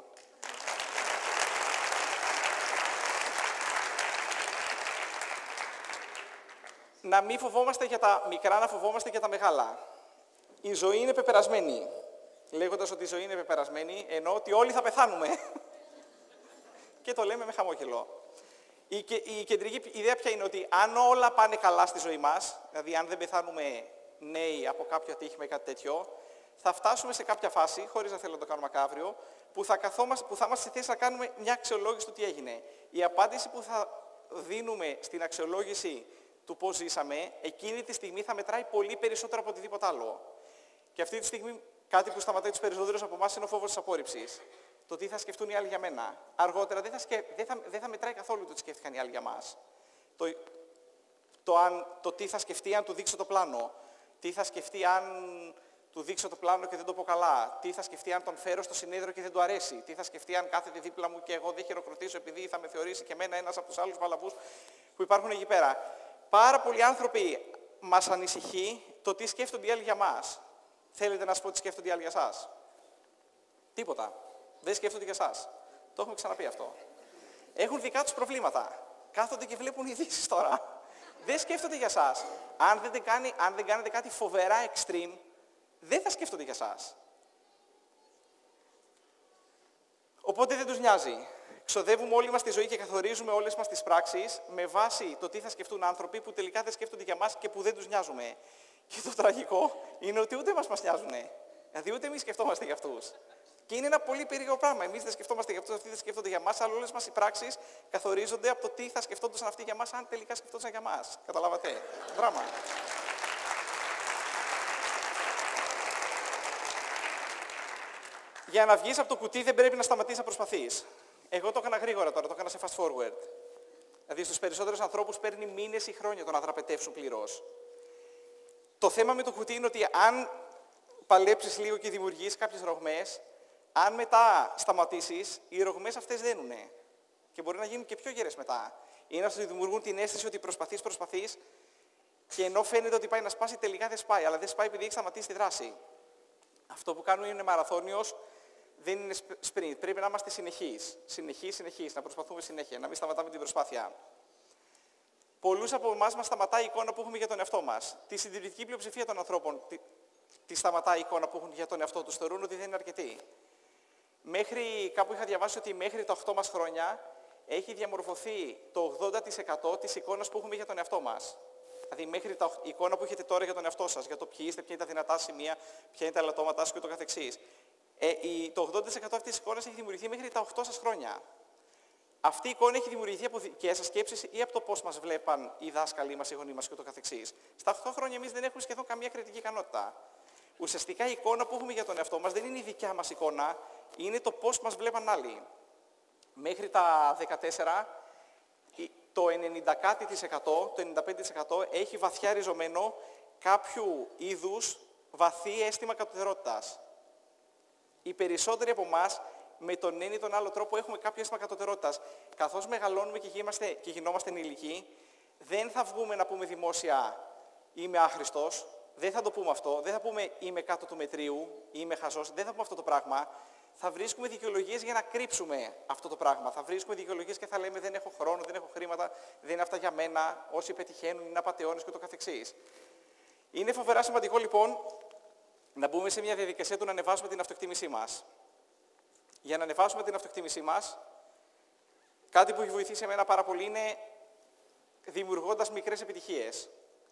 Να μην φοβόμαστε για τα μικρά, να φοβόμαστε για τα μεγάλα. Η ζωή είναι πεπερασμένη. Λέγοντας ότι η ζωή είναι πεπερασμένη, εννοώ ότι όλοι θα πεθάνουμε. Και το λέμε με χαμόγελο. Η κεντρική ιδέα ποια είναι ότι αν όλα πάνε καλά στη ζωή μας, δηλαδή αν δεν πεθάνουμε νέοι από κάποιο ατύχημα ή κάτι τέτοιο, θα φτάσουμε σε κάποια φάση, χωρίς να θέλω να το κάνω μακάβριο, που θα είμαστε στη θέση να κάνουμε μια αξιολόγηση του τι έγινε. Η απάντηση που θα δίνουμε στην αξιολόγηση του πώς ζήσαμε, εκείνη τη στιγμή θα μετράει πολύ περισσότερο από οτιδήποτε άλλο. Και αυτή τη στιγμή κάτι που σταματάει τους περισσότερους από εμάς είναι ο φόβος της απόρριψης. Το τι θα σκεφτούν οι άλλοι για μένα. Αργότερα δεν θα μετράει καθόλου το τι σκέφτηκαν οι άλλοι για μας. Το τι θα σκεφτεί αν του δείξω το πλάνο. Τι θα σκεφτεί αν του δείξω το πλάνο και δεν το πω καλά. Τι θα σκεφτεί αν τον φέρω στο συνέδριο και δεν του αρέσει. Τι θα σκεφτεί αν κάθεται δίπλα μου και εγώ δεν χειροκροτήσω επειδή θα με θεωρήσει και εμένα ένας από τους άλλους βαλαβούς που υπάρχουν εκεί πέρα. Πάρα πολλοί άνθρωποι μας ανησυχεί το τι σκέφτονται οι άλλοι για μας. Θέλετε να σας πω τι σκέφτονται οι άλλοι για σας? Τίποτα. Δεν σκέφτονται για εσάς. Το έχουμε ξαναπεί αυτό. Έχουν δικά τους προβλήματα. Κάθονται και βλέπουν ειδήσεις τώρα. Δεν σκέφτονται για εσάς. Αν δεν κάνετε κάτι φοβερά extreme, δεν θα σκέφτονται για εσάς. Οπότε δεν τους νοιάζει. Ξοδεύουμε όλη μας τη ζωή και καθορίζουμε όλες μας τις πράξεις με βάση το τι θα σκεφτούν άνθρωποι που τελικά δεν σκέφτονται για μας και που δεν τους νοιάζουμε. Και το τραγικό είναι ότι ούτε μας νοιάζουνε. Δηλαδή ούτε εμείς σκεφτόμαστε για αυτούς. Και είναι ένα πολύ περίεργο πράγμα. Εμείς δεν σκεφτόμαστε για αυτό, αυτοί δεν σκέφτονται για μας, αλλά όλες μας οι πράξεις καθορίζονται από το τι θα σκεφτόντουσαν αυτοί για μας, αν τελικά σκεφτόντουσαν για μας. Καταλάβατε? Δράμα. Για να βγεις από το κουτί δεν πρέπει να σταματήσεις να προσπαθείς. Εγώ το έκανα γρήγορα τώρα, το έκανα σε fast forward. Δηλαδή στους περισσότερους ανθρώπους παίρνει μήνες ή χρόνια το να δραπετεύσουν πληρώς. Το θέμα με το κουτί είναι ότι αν παλέψεις λίγο και δημιουργείς κάποιες ρογμές, αν μετά σταματήσεις, οι ρογμές αυτές δένουνε. Και μπορεί να γίνουν και πιο γερές μετά. Ή να σου δημιουργούν την αίσθηση ότι προσπαθείς, και ενώ φαίνεται ότι πάει να σπάσει, τελικά δεν σπάει. Αλλά δεν σπάει επειδή έχει σταματήσει τη δράση. Αυτό που κάνουμε είναι μαραθώνιος, δεν είναι sprint. Πρέπει να είμαστε συνεχείς. Συνεχείς, να προσπαθούμε συνέχεια, να μην σταματάμε την προσπάθεια. Πολλούς από εμάς μας σταματάει η εικόνα που έχουμε για τον εαυτό μας. Τη συντηρητική πλειοψηφία των ανθρώπων τη σταματάει η εικόνα που έχουν για τον εαυτό τους. Θεωρούν ότι δεν είναι αρκετή. Κάπου είχα διαβάσει ότι μέχρι τα 8 μας χρόνια έχει διαμορφωθεί το 80% της εικόνας που έχουμε για τον εαυτό μας. Δηλαδή, μέχρι η εικόνα που έχετε τώρα για τον εαυτό σας, για το ποιοι είστε, ποια είναι τα δυνατά σημεία, ποια είναι τα ελαττώματά σας και το καθεξής. Το 80% αυτής της εικόνας έχει δημιουργηθεί μέχρι τα 8 σας χρόνια. Αυτή η εικόνα έχει δημιουργηθεί από δικές σας σκέψεις ή από το πώς μας βλέπαν οι δάσκαλοι μας, οι γονείς μας και το καθεξής. Στα 8 χρόνια εμείς δεν έχουμε σχεδόν καμία κριτική ικανότητα. Ουσιαστικά η εικόνα που έχουμε για τον εαυτό μας δεν είναι η δικιά μας εικόνα, είναι το πώς μας βλέπαν άλλοι. Μέχρι τα 14, το 90% το 95% έχει βαθιά ριζωμένο κάποιου είδους βαθύ αίσθημα κατωτερότητας. Οι περισσότεροι από εμάς, με τον ένα ή τον άλλο τρόπο, έχουμε κάποιο αίσθημα κατωτερότητας. Καθώς μεγαλώνουμε και γινόμαστε ενηλικοί, δεν θα βγούμε να πούμε δημόσια «Είμαι άχρηστος», δεν θα το πούμε αυτό, δεν θα πούμε «Είμαι κάτω του μετρίου» ή «Είμαι χαζός», δεν θα πούμε αυτό το πράγμα. Θα βρίσκουμε δικαιολογίες για να κρύψουμε αυτό το πράγμα. Θα βρίσκουμε δικαιολογίες και θα λέμε «Δεν έχω χρόνο, δεν έχω χρήματα, δεν είναι αυτά για μένα, όσοι πετυχαίνουν είναι απατεώνες» και το καθεξής. Είναι φοβερά σημαντικό λοιπόν να μπούμε σε μια διαδικασία του να ανεβάσουμε την αυτοεκτίμησή μας. Για να ανεβάσουμε την αυτοεκτίμησή μας, κάτι που έχει βοηθήσει εμένα πάρα πολύ είναι δημιουργώντας μικρές επιτυχίες.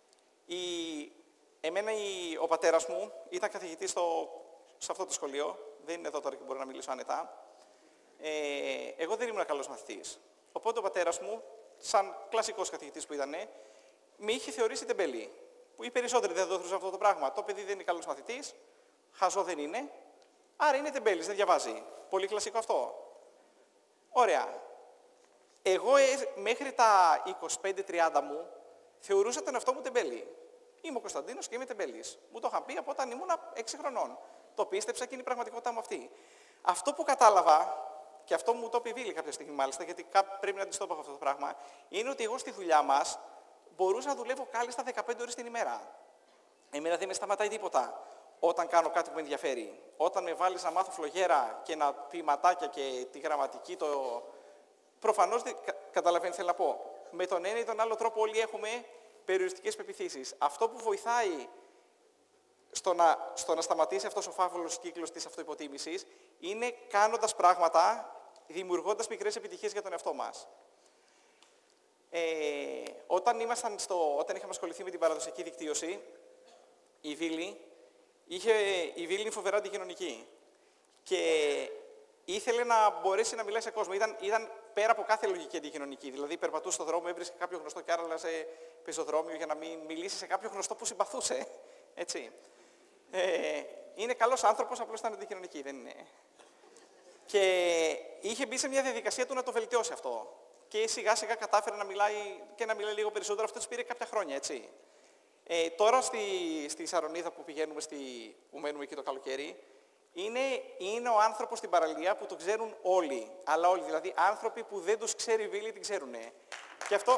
Ο πατέρας μου ήταν καθηγητής σε αυτό το σχολείο, δεν είναι εδώ τώρα και μπορώ να μιλήσω άνετα. Εγώ δεν ήμουν καλός μαθητής. Οπότε ο πατέρας μου, σαν κλασικός καθηγητής που ήταν, με είχε θεωρήσει τεμπέλη. Που οι περισσότεροι δεν το θεωρούσαν αυτό το πράγμα. Το παιδί δεν είναι καλός μαθητής, χαζό δεν είναι, άρα είναι τεμπέλης, δεν διαβάζει. Πολύ κλασικό αυτό. Ωραία. Εγώ μέχρι τα 25-30 μου θεωρούσα τον εαυτό μου τεμπέλη. Είμαι ο Κωνσταντίνος και είμαι τεμπέλης. Μου το είχαν πει από όταν ήμουν 6 χρονών. Το πίστεψα και είναι η πραγματικότητά μου αυτή. Αυτό που κατάλαβα, και αυτό μου το είπε η Βίλη κάποια στιγμή μάλιστα, γιατί πρέπει να της το πω αυτό το πράγμα, είναι ότι εγώ στη δουλειά μας μπορούσα να δουλεύω κάλλιστα 15 ώρες την ημέρα. Εμένα δεν με σταματάει τίποτα όταν κάνω κάτι που με ενδιαφέρει. Όταν με βάλεις να μάθω φλογέρα και να ποιηματάκια και τη γραμματική, προφανώς καταλαβαίνεις θέλω να πω. Με τον ένα ή τον άλλο τρόπο όλοι έχουμε περιοριστικές πεποιθήσεις. Αυτό που βοηθάει στο να σταματήσει αυτός ο φαύλος κύκλος της αυτοϋποτίμησης είναι κάνοντας πράγματα, δημιουργώντας μικρές επιτυχίες για τον εαυτό μας. Όταν είχαμε ασχοληθεί με την παραδοσιακή δικτύωση, η Βίλη είναι φοβερά αντικοινωνική και ήθελε να μπορέσει να μιλάει σε κόσμο. Ήταν πέρα από κάθε λογική αντικοινωνική. Δηλαδή, περπατούσε στον δρόμο, έβρισκε κάποιο γνωστό και άραλαζε πεζοδρόμιο για να μην μιλήσει σε κάποιο γνωστό που συμπαθούσε. Έτσι. Είναι καλός άνθρωπος, απλώς ήταν αντικοινωνική, δεν είναι. Και είχε μπει σε μια διαδικασία του να το βελτιώσει αυτό. Και σιγά σιγά κατάφερε να μιλάει λίγο περισσότερο. Αυτό της πήρε κάποια χρόνια, έτσι. Τώρα στη Σαρονίδα που πηγαίνουμε, που μένουμε εκεί το καλοκαίρι, είναι ο άνθρωπος στην παραλία που το ξέρουν όλοι. Αλλά όλοι, δηλαδή άνθρωποι που δεν τους ξέρει η Βίλη, την ξέρουνε. Και αυτό...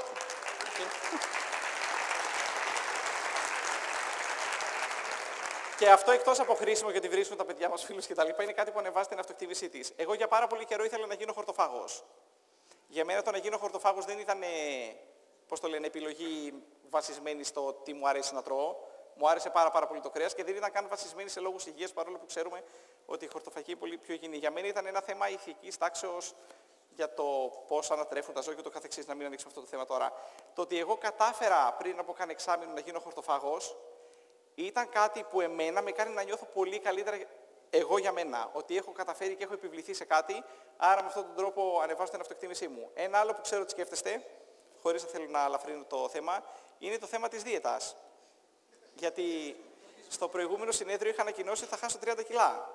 Και αυτό εκτός από χρήσιμο γιατί βρίσκουν τα παιδιά μας φίλους κτλ. Είναι κάτι που ανεβάζει την αυτοεκτίμησή της. Εγώ για πάρα πολύ καιρό ήθελα να γίνω χορτοφάγος. Για μένα το να γίνω χορτοφάγος δεν ήταν, επιλογή βασισμένη στο τι μου αρέσει να τρώω. Μου άρεσε πάρα πολύ το κρέας και δεν ήταν καν βασισμένη σε λόγους υγείας, παρόλο που ξέρουμε ότι η χορτοφαγή είναι πολύ πιο υγιεινή. Για μένα ήταν ένα θέμα ηθικής τάξεως για το πώς ανατρέφουν τα ζώα και το καθεξής, να μην ανοίξουμε αυτό το θέμα τώρα. Το ότι εγώ κατάφερα πριν από καν εξάμηνο να γίνω χορτοφάγος ήταν κάτι που εμένα με κάνει να νιώθω πολύ καλύτερα εγώ για μένα, ότι έχω καταφέρει και έχω επιβληθεί σε κάτι, άρα με αυτόν τον τρόπο ανεβάζω την αυτοεκτίμησή μου. Ένα άλλο που ξέρω ότι σκέφτεστε, χωρίς να θέλω να αλαφρύνω το θέμα, είναι το θέμα της δίαιτας. Γιατί στο προηγούμενο συνέδριο είχα ανακοινώσει ότι θα χάσω 30 κιλά.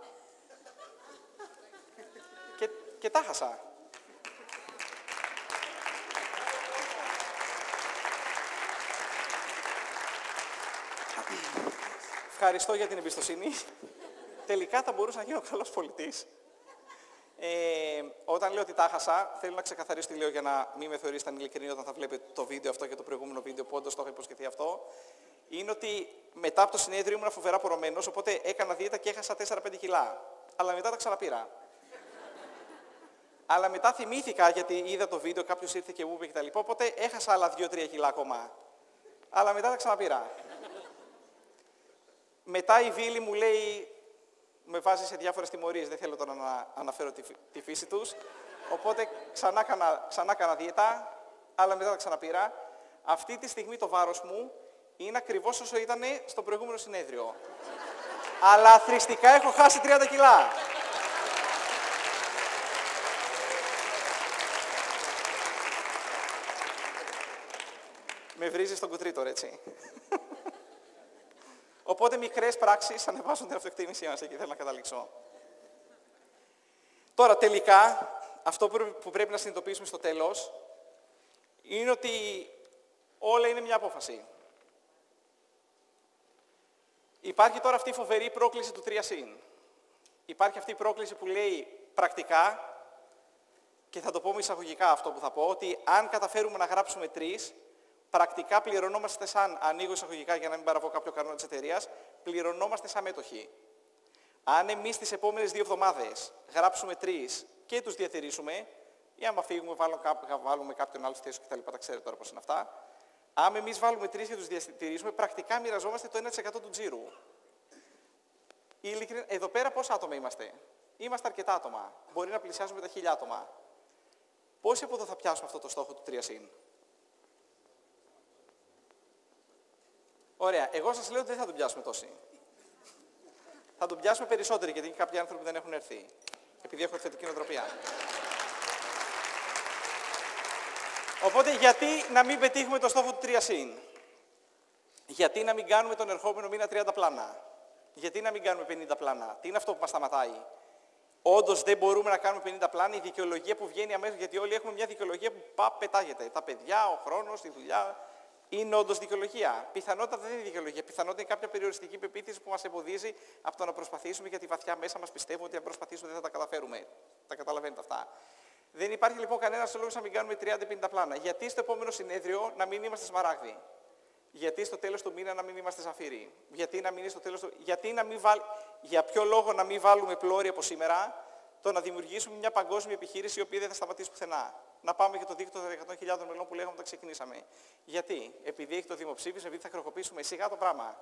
Και τα χάσα. Ευχαριστώ για την εμπιστοσύνη. Τελικά θα μπορούσα να γίνω καλός πολιτής. Όταν λέω ότι τα χάσα, θέλω να ξεκαθαρίσω τι λέω για να μην με θεωρήσετε ανηλικρινή όταν θα βλέπετε το βίντεο αυτό και το προηγούμενο βίντεο που όντως το έχω υποσχεθεί αυτό. Είναι ότι μετά από το συνέδριο ήμουν φοβερά πορωμένος, οπότε έκανα δίαιτα και έχασα 4-5 κιλά. Αλλά μετά τα ξαναπήρα. Αλλά μετά θυμήθηκα, γιατί είδα το βίντεο, κάποιος ήρθε και μου είπε κτλ. Οπότε έχασα άλλα 2-3 κιλά ακόμα. Αλλά μετά τα ξαναπήρα. Μετά η Βίλη μου λέει, με βάζει σε διάφορες τιμωρίες, δεν θέλω τώρα να αναφέρω τη φύση τους. Οπότε ξανά κάνα δίαιτα, αλλά μετά τα ξαναπήρα. Αυτή τη στιγμή το βάρος μου είναι ακριβώς όσο ήταν στο προηγούμενο συνέδριο. Αλλά θρηστικά έχω χάσει 30 κιλά. Με βρίζει στον κουτρί τώρα, έτσι. Οπότε μικρές πράξεις ανεβάζουν την αυτοεκτίμησή μας, εκεί θέλω να καταλήξω. Τώρα, τελικά, αυτό που πρέπει να συνειδητοποιήσουμε στο τέλος, είναι ότι όλα είναι μια απόφαση. Υπάρχει τώρα αυτή η φοβερή πρόκληση του 3συν. Υπάρχει αυτή η πρόκληση που λέει πρακτικά, και θα το πω με εισαγωγικά αυτό που θα πω, ότι αν καταφέρουμε να γράψουμε 3, πρακτικά πληρωνόμαστε σαν, ανοίγω εισαγωγικά για να μην παραβώ κάποιο κανόνα της εταιρείας, πληρωνόμαστε σαν μέτοχοι. Αν εμείς τις επόμενες 2 εβδομάδες γράψουμε 3 και τους διατηρήσουμε, ή άμα φύγουμε, βάλουμε κάποιον άλλο στη θέση κτλ. Τα ξέρετε τώρα πώς είναι αυτά. Αν εμείς βάλουμε 3 και τους διατηρήσουμε, πρακτικά μοιραζόμαστε το 1% του τζίρου. Εδώ πέρα πόσα άτομα είμαστε? Είμαστε αρκετά άτομα. Μπορεί να πλησιάζουμε τα 1000 άτομα. Πόσοι από εδώ θα πιάσουμε αυτό το στόχο του 3συν? Ωραία. Εγώ σας λέω ότι δεν θα τον πιάσουμε τόσοι. Θα τον πιάσουμε περισσότεροι, γιατί κάποιοι άνθρωποι δεν έχουν έρθει. Επειδή έχω θετική νοοτροπία. Οπότε, γιατί να μην πετύχουμε το στόχο του 3συν? Γιατί να μην κάνουμε τον ερχόμενο μήνα 30 πλάνα? Γιατί να μην κάνουμε 50 πλάνα? Τι είναι αυτό που μας σταματάει? Όντως δεν μπορούμε να κάνουμε 50 πλάνα. Η δικαιολογία που βγαίνει αμέσως, γιατί όλοι έχουμε μια δικαιολογία που πετάγεται. Τα παιδιά, ο χρόνος, η δουλειά. Είναι όντως δικαιολογία? Πιθανότατα δεν είναι δικαιολογία. Πιθανότατα είναι κάποια περιοριστική πεποίθηση που μας εμποδίζει από το να προσπαθήσουμε, γιατί βαθιά μέσα μας πιστεύουμε ότι αν προσπαθήσουμε δεν θα τα καταφέρουμε. Τα καταλαβαίνετε αυτά. Δεν υπάρχει λοιπόν κανένας λόγος να μην κάνουμε 30-50 πλάνα. Γιατί στο επόμενο συνέδριο να μην είμαστε σμαράγδι? Γιατί στο τέλος του μήνα να μην είμαστε ζαφύρι? Γιατί να μην είναι στο τέλος του... Για ποιο λόγο να μην βάλουμε πλώρη από σήμερα, το να δημιουργήσουμε μια παγκόσμια επιχείρηση η οποία δεν θα σταματήσει πουθενά? Να πάμε για το δίκτυο των 100.000 μελών που λέγαμε όταν ξεκινήσαμε. Γιατί? Επειδή έχει το δημοψήφισμα, επειδή θα χρεοκοπήσουμε σιγά το πράγμα.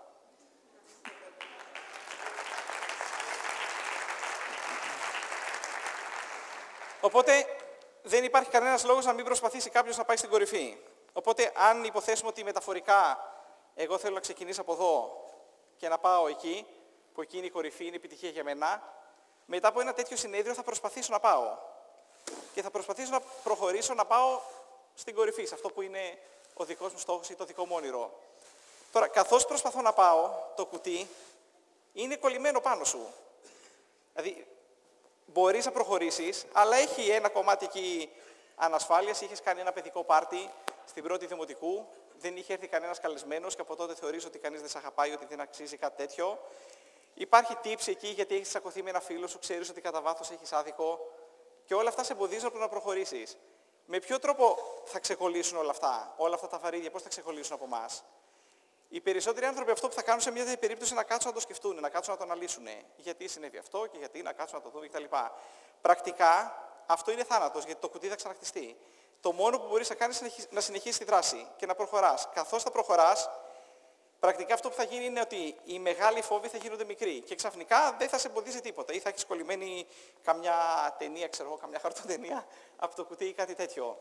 Οπότε δεν υπάρχει κανένας λόγος να μην προσπαθήσει κάποιος να πάει στην κορυφή. Οπότε αν υποθέσουμε ότι μεταφορικά εγώ θέλω να ξεκινήσω από εδώ και να πάω εκεί, που εκεί είναι η κορυφή, είναι επιτυχία για μένα, μετά από ένα τέτοιο συνέδριο θα προσπαθήσω να πάω. Και θα προσπαθήσω να προχωρήσω να πάω στην κορυφή, σε αυτό που είναι ο δικός μου στόχος ή το δικό μου όνειρο. Τώρα, καθώς προσπαθώ να πάω, το κουτί είναι κολλημένο πάνω σου. Δηλαδή, μπορείς να προχωρήσεις, αλλά έχει ένα κομμάτι εκεί ανασφάλειας. Είχες κάνει ένα παιδικό πάρτι στην πρώτη δημοτικού, δεν είχε έρθει κανένας καλεσμένος και από τότε θεωρείς ότι κανείς δεν σε αγαπάει, ότι δεν αξίζει κάτι τέτοιο. Υπάρχει τύψη εκεί γιατί έχεις τσακωθεί με ένα φίλο σου, ξέρεις ότι κατά βάθος έχεις άδικο. Και όλα αυτά σε εμποδίζουν από το να προχωρήσεις. Με ποιο τρόπο θα ξεκολλήσουν όλα αυτά τα βαρύδια, πώς θα ξεκολλήσουν από εμάς? Οι περισσότεροι άνθρωποι αυτό που θα κάνουν σε μια τέτοια περίπτωση είναι να κάτσουν να το σκεφτούν, να κάτσουν να το αναλύσουν. Γιατί συνέβη αυτό και γιατί να κάτσουν να το δούμε κτλ. Πρακτικά αυτό είναι θάνατος, γιατί το κουτί θα ξαναχτιστεί. Το μόνο που μπορείς να κάνεις είναι να συνεχίσεις τη δράση και να προχωράς. Καθώς θα προχωράς, πρακτικά αυτό που θα γίνει είναι ότι οι μεγάλοι φόβοι θα γίνονται μικροί και ξαφνικά δεν θα σε εμποδίζει τίποτα. Ή θα έχεις κολλημένη καμιά ταινία, ξέρω εγώ, καμιά χαρτοτενία από το κουτί ή κάτι τέτοιο.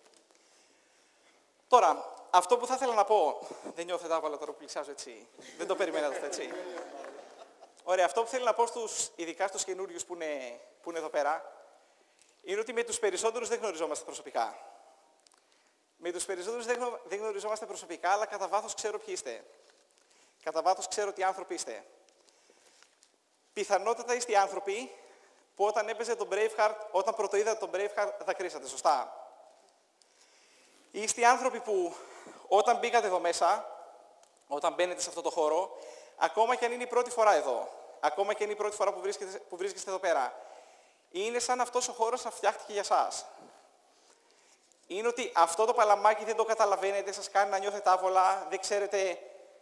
Τώρα, αυτό που θα ήθελα να πω, δεν νιώθω τα άβαλα τώρα που πλησιάζω έτσι. Δεν το περιμένατε αυτό, έτσι. Ωραία, αυτό που θέλω να πω ειδικά στους καινούριους που είναι εδώ πέρα, είναι ότι με τους περισσότερους δεν γνωριζόμαστε προσωπικά. Με τους περισσότερους δεν γνωριζόμαστε προσωπικά, αλλά κατά βάθος ξέρω ποιοι είστε. Κατά βάθος ξέρω τι άνθρωποι είστε. Πιθανότατα είστε οι άνθρωποι που όταν έπαιζε τον Braveheart, όταν πρωτοείδατε τον Braveheart, δακρύσατε, σωστά. Είστε οι άνθρωποι που όταν μπήκατε εδώ μέσα, όταν μπαίνετε σε αυτό το χώρο, ακόμα και αν είναι η πρώτη φορά εδώ, ακόμα και αν είναι η πρώτη φορά που βρίσκεστε εδώ πέρα, είναι σαν αυτός ο χώρος να φτιάχτηκε για σας. Είναι ότι αυτό το παλαμάκι δεν το καταλαβαίνετε, σας κάνει να νιώθετε άβολα, δεν ξέρετε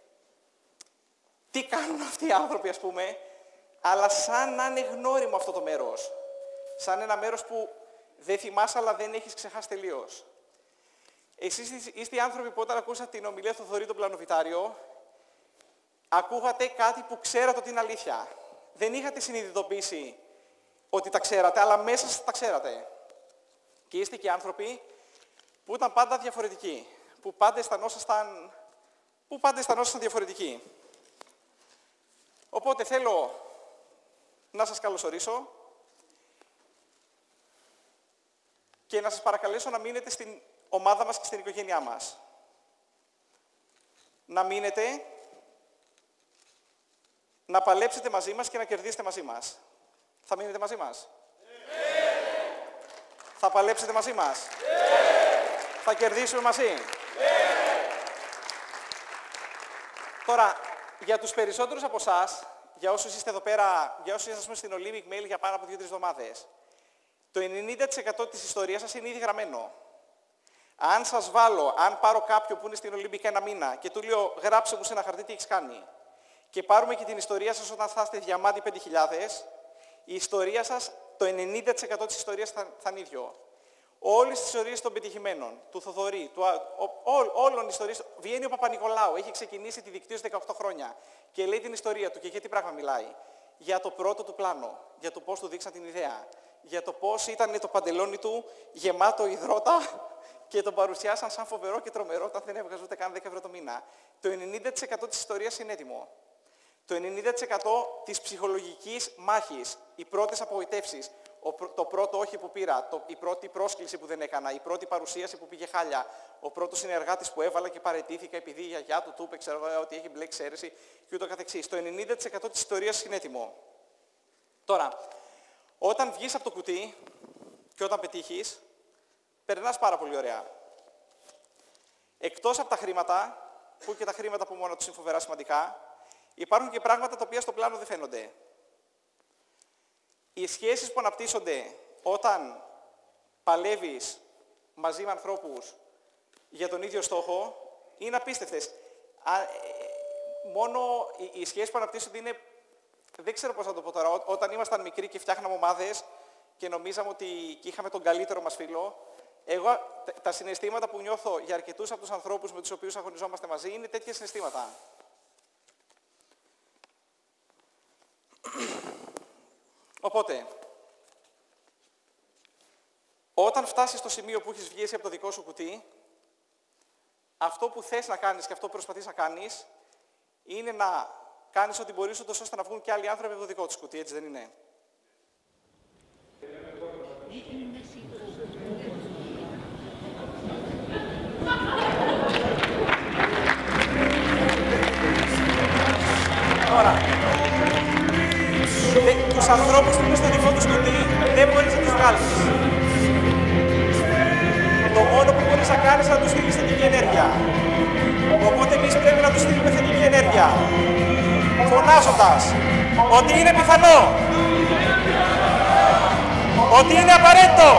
τι κάνουν αυτοί οι άνθρωποι, ας πούμε, αλλά σαν να είναι γνώριμο αυτό το μέρος. Σαν ένα μέρος που δεν θυμάσαι, αλλά δεν έχεις ξεχάσει τελείως. Εσείς είστε οι άνθρωποι που όταν ακούσατε την ομιλία του Θοδωρή τον Πλανοβιτάριο, ακούγατε κάτι που ξέρατε ότι είναι αλήθεια. Δεν είχατε συνειδητοποιήσει ότι τα ξέρατε, αλλά μέσα σας τα ξέρατε. Και είστε και άνθρωποι που ήταν πάντα διαφορετικοί, που πάντα αισθανόσασταν διαφορετικοί. Οπότε θέλω να σας καλωσορίσω και να σας παρακαλέσω να μείνετε στην ομάδα μας και στην οικογένειά μας. Να μείνετε, να παλέψετε μαζί μας και να κερδίσετε μαζί μας. Θα μείνετε μαζί μας? Θα παλέψετε μαζί μας? Θα κερδίσουμε μαζί? Τώρα, για τους περισσότερους από εσάς, για όσους είστε εδώ πέρα, για όσους είσαστε στην Olympic Mail για πάνω από 2-3 εβδομάδες, το 90% της ιστορίας σας είναι ήδη γραμμένο. Αν σας βάλω, αν πάρω κάποιον που είναι στην Olympic ένα μήνα και του λέω γράψε μου σε ένα χαρτί τι έχεις κάνει και πάρουμε και την ιστορία σας όταν θα είστε διαμάντι 5.000, η ιστορία σας, το 90% της ιστορίας θα είναι ίδιο. Όλες τις ιστορίες των πετυχημένων, του Θοδωρή, όλων οι ιστορίες, βγαίνει ο Παπα-Νικολάου, έχει ξεκινήσει τη δικτύωση 18 χρόνια και λέει την ιστορία του και για τι πράγμα μιλάει. Για το πρώτο του πλάνο, για το πώς του δείξαν την ιδέα, για το πώς ήταν το παντελόνι του γεμάτο υδρότα και τον παρουσιάσαν σαν φοβερό και τρομερό όταν δεν έβγαζε ούτε καν 10 ευρώ το μήνα. Το 90% της ιστορίας είναι έτοιμο. Το 90% της ψυχολογικής μάχης, οι πρώτες απογοητεύσεις, το πρώτο όχι που πήρα, η πρώτη πρόσκληση που δεν έκανα, η πρώτη παρουσίαση που πήγε χάλια, ο πρώτος συνεργάτης που έβαλα και παραιτήθηκα επειδή η γιαγιά του είπε, ξέρω εγώ, ότι έχει μπλέξει αίρεση και ούτω καθεξής. Το 90% της ιστορίας είναι έτοιμο. Τώρα, όταν βγεις από το κουτί και όταν πετύχεις, περνάς πάρα πολύ ωραία. Εκτός από τα χρήματα, που και τα χρήματα που μόνο τους είναι φοβερά σημαντικά, υπάρχουν και πράγματα τα οποία στο πλάνο δεν φαίνονται. Οι σχέσεις που αναπτύσσονται όταν παλεύεις μαζί με ανθρώπους για τον ίδιο στόχο είναι απίστευτες. Μόνο οι σχέσεις που αναπτύσσονται είναι, δεν ξέρω πώς να το πω τώρα, όταν ήμασταν μικροί και φτιάχναμε ομάδες και νομίζαμε ότι είχαμε τον καλύτερο μας φίλο, εγώ τα συναισθήματα που νιώθω για αρκετούς από τους ανθρώπους με τους οποίους αγωνιζόμαστε μαζί είναι τέτοια συναισθήματα. Οπότε, όταν φτάσεις στο σημείο που έχεις βγει από το δικό σου κουτί, αυτό που θες να κάνεις και αυτό που προσπαθείς να κάνεις, είναι να κάνεις ό,τι μπορείς ούτως ώστε να βγουν και άλλοι άνθρωποι από το δικό τους κουτί, έτσι δεν είναι? Τώρα, τους ανθρώπους που είναι στο δικό τους κουτί δεν μπορείς να τους βγάλεις. Το μόνο που μπορείς να κάνεις είναι να τους στείλεις θετική ενέργεια. Οπότε εμείς πρέπει να τους στείλουμε θετική ενέργεια. Φωνάζοντας ότι είναι πιθανό, ότι είναι απαραίτητο,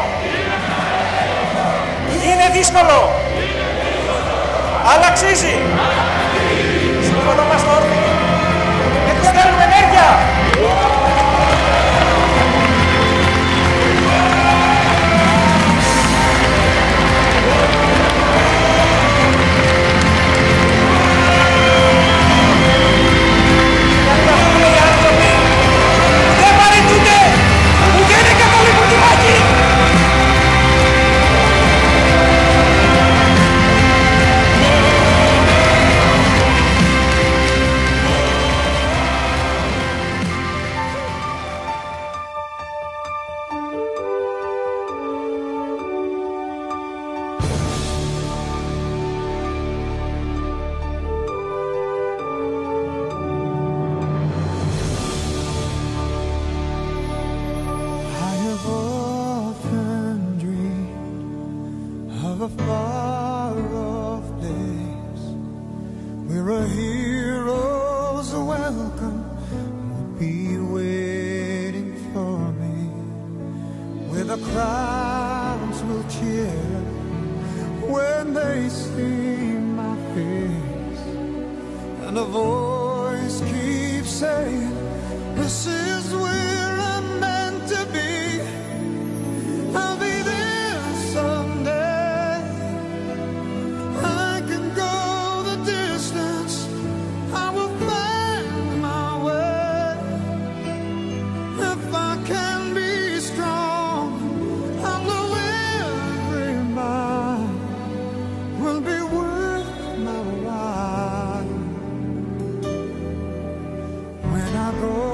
είναι δύσκολο, αλλά αξίζει. Σηκωνόμαστε όρθιοι και τους στέλνουμε ενέργεια. welcome will be waiting for me, where the crowds will cheer when they see my face, and a voice keeps saying, this is where I'm meant to be. I'll be there someday. I can go the distance, I will find my way. If I can be strong, I'll know every mile will be worth my while. When I go